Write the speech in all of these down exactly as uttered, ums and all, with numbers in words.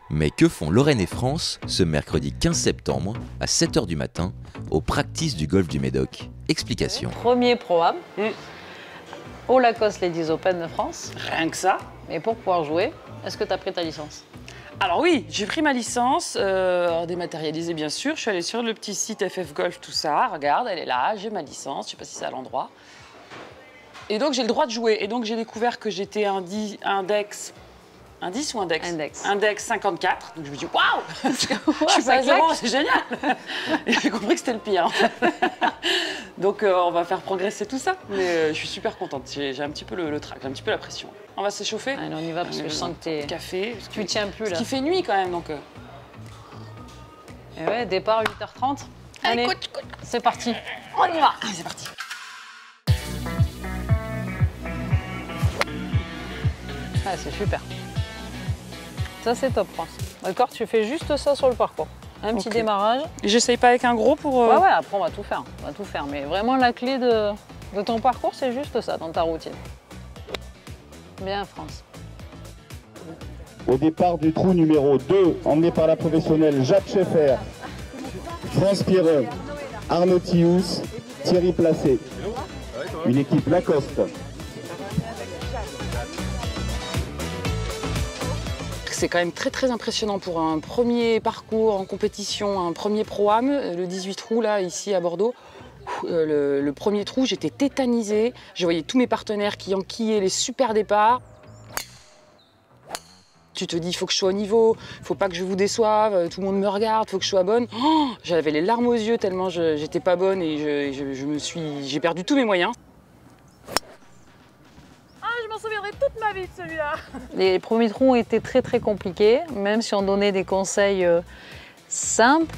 Mais que font Lorraine et France ce mercredi quinze septembre à sept heures du matin aux practices du golf du Médoc? Explication. Premier Pro-Am Mm. au Lacoste Ladies Open de France. Rien que ça. Mais pour pouvoir jouer, est-ce que tu as pris ta licence? Alors oui, j'ai pris ma licence, euh, dématérialisée bien sûr. Je suis allée sur le petit site F F Golf, tout ça. Regarde, elle est là, j'ai ma licence, je sais pas si c'est à l'endroit. Et donc j'ai le droit de jouer. Et donc j'ai découvert que j'étais un di- index... Indice ou index? Index. Index cinquante-quatre. Donc je me dis waouh, je suis pas ça à zéro, claque. c'est génial. Et j'ai compris que c'était le pire. En fait. Donc euh, on va faire progresser tout ça. Mais euh, je suis super contente. J'ai j'ai un petit peu le, le trac, j'ai un petit peu la pression. On va s'échauffer. Allez, on y va parce que je sens que t'es... Café. Parce tu que- tiens plus là. Parce qu'il fait nuit quand même, donc. euh, Et ouais, départ huit heures trente. Allez, Allez, coach, coach. c'est parti. On y va. Allez, c'est parti. Ah, c'est super. Ça, c'est top, France. D'accord, tu fais juste ça sur le parcours. Un petit Ok. démarrage. J'essaye pas avec un gros pour. euh, Ouais, ouais, après, on va tout faire. On va tout faire. Mais vraiment, la clé de, de ton parcours, c'est juste ça, dans ta routine. Bien, France. Au départ du trou numéro deux, emmené par la professionnelle Jacques Schaeffer, France Piron, Arnaud Thious, Thierry Placé. Une équipe Lacoste. C'est quand même très très impressionnant pour un premier parcours en compétition, un premier Pro-Am, le dix-huit trous là, ici à Bordeaux. Euh, Le, le premier trou, j'étais tétanisée. Je voyais tous mes partenaires qui enquillaient les super départs. Tu te dis, il faut que je sois au niveau, il faut pas que je vous déçoive, tout le monde me regarde, il faut que je sois bonne. Oh, j'avais les larmes aux yeux tellement je j'étais pas bonne et je, je- je me suis, j'ai perdu tous mes moyens. Je m'en souviendrai toute ma vie de celui-là. Les premiers trous ont été très, très compliqués, même si on donnait des conseils euh, simples.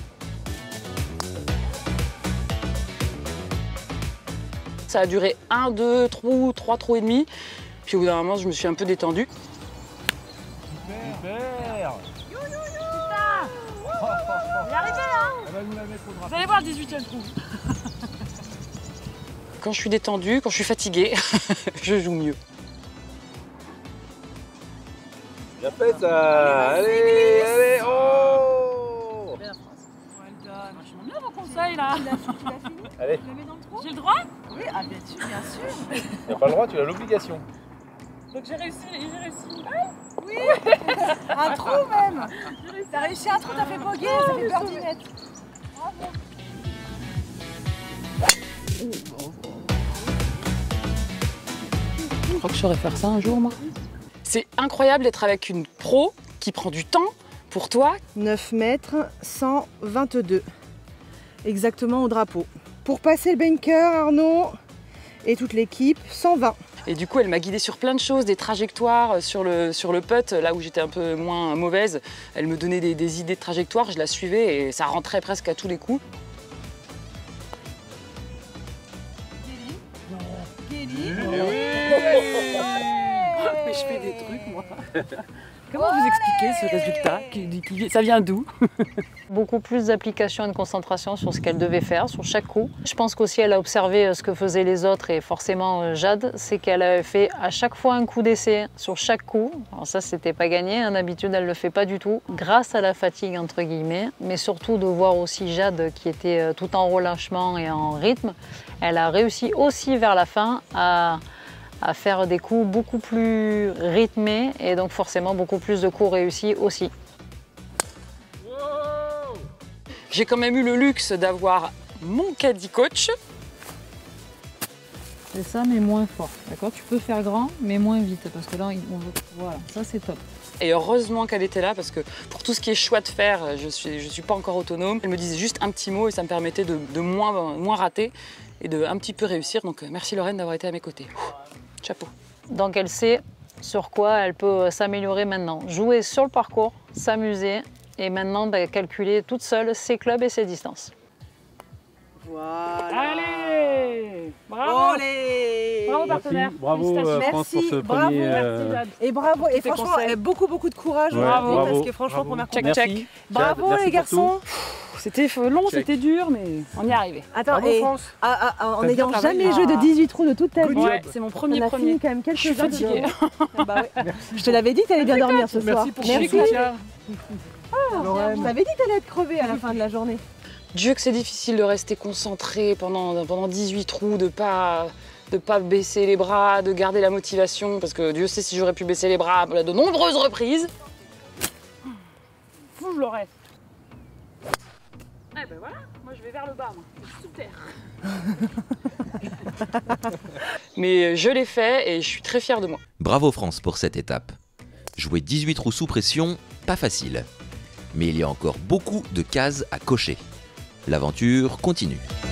Ça a duré un, deux trous, trois trous et demi. Puis au bout d'un moment, je me suis un peu détendue. On est arrivé là. Vous allez voir le dix-huitième trou. Quand je suis détendue, quand je suis fatiguée, je joue mieux. Bien fait ça. Allez, allez, oh. Bien, France. Well done. Vachement bien vos conseils là. Allez, J'ai le droit? Oui, ah bien sûr, bien sûr. t'as pas le droit, tu as l'obligation. Donc j'ai réussi, j'ai réussi. Oui, un trou même. T'as réussi un trou, t'as fait bogey, ça fait birdie net. Bravo. Je crois que je saurais faire ça un jour, moi. C'est incroyable d'être avec une pro qui prend du temps pour toi. neuf mètres, cent vingt-deux. Exactement au drapeau. Pour passer le bunker, Arnaud et toute l'équipe, cent vingt. Et du coup, elle m'a guidée sur plein de choses, des trajectoires sur le, sur le putt, là où j'étais un peu moins mauvaise. Elle me donnait des, des idées de trajectoire, je la suivais et ça rentrait presque à tous les coups. Mais je fais des trucs, moi. Comment vous expliquez ce résultat qui, qui- Ça vient d'où? Beaucoup plus d'application et de concentration sur ce qu'elle devait faire, sur chaque coup. Je pense qu'aussi elle a observé euh, ce que faisaient les autres et forcément euh, Jade, c'est qu'elle avait fait à chaque fois un coup d'essai sur chaque coup. Alors ça, c'était pas gagné, hein. D'habitude elle le fait pas du tout, grâce à la fatigue entre guillemets, mais surtout de voir aussi Jade qui était euh, tout en relâchement et en rythme. Elle a réussi aussi vers la fin à à faire des coups beaucoup plus rythmés et donc forcément beaucoup plus de coups réussis aussi. J'ai quand même eu le luxe d'avoir mon caddie coach. C'est ça, mais moins fort. D'accord? Tu peux faire grand, mais moins vite, parce que là, on veut... Voilà, ça c'est top. Et heureusement qu'elle était là, parce que pour tout ce qui est choix de faire, je suis, je suis pas encore autonome. Elle me disait juste un petit mot et ça me permettait de, de moins, moins rater et de un petit peu réussir. Donc merci Lorraine d'avoir été à mes côtés. Ouh, chapeau. Donc elle sait sur quoi elle peut s'améliorer maintenant. Jouer sur le parcours, s'amuser, et maintenant bah, calculer toute seule ses clubs et ses distances. Voilà. Allez, bravo. Olé. Bravo partenaire. Bravo euh, France pour ce Merci, bravo, premier. Merci Jade. Et bravo, et Tes franchement, conseils. eh, beaucoup beaucoup de courage Ouais, aujourd'hui, bravo, parce que franchement, bravo. première Check, compétition. check. Bravo Jade, merci les pour tout. garçons. C'était long, c'était dur, mais on y est arrivé. Attends, Bravo, et France. ah, ah, en T'as bien n'ayant travaillé. jamais joué de dix-huit trous de toute ta vie, Ouais, c'est mon on premier a premier. fini quand même quelques Je suis heures de fatiguée. Ah bah ouais. Je te l'avais dit que t'allais bien dormir ce soir. Merci pour Merci. ton soutien. Je t'avais dit que t'allais être crevée à la fin de la journée. Dieu que c'est difficile de rester concentré pendant, pendant dix-huit trous, de pas de pas baisser les bras, de garder la motivation, parce que Dieu sait si j'aurais pu baisser les bras à de nombreuses reprises. Fou, je l'aurais. Eh ben voilà, moi je vais vers le bas, moi. Sous terre. Mais je l'ai fait et je suis très fière de moi. Bravo France pour cette étape. Jouer dix-huit trous sous pression, pas facile. Mais il y a encore beaucoup de cases à cocher. L'aventure continue.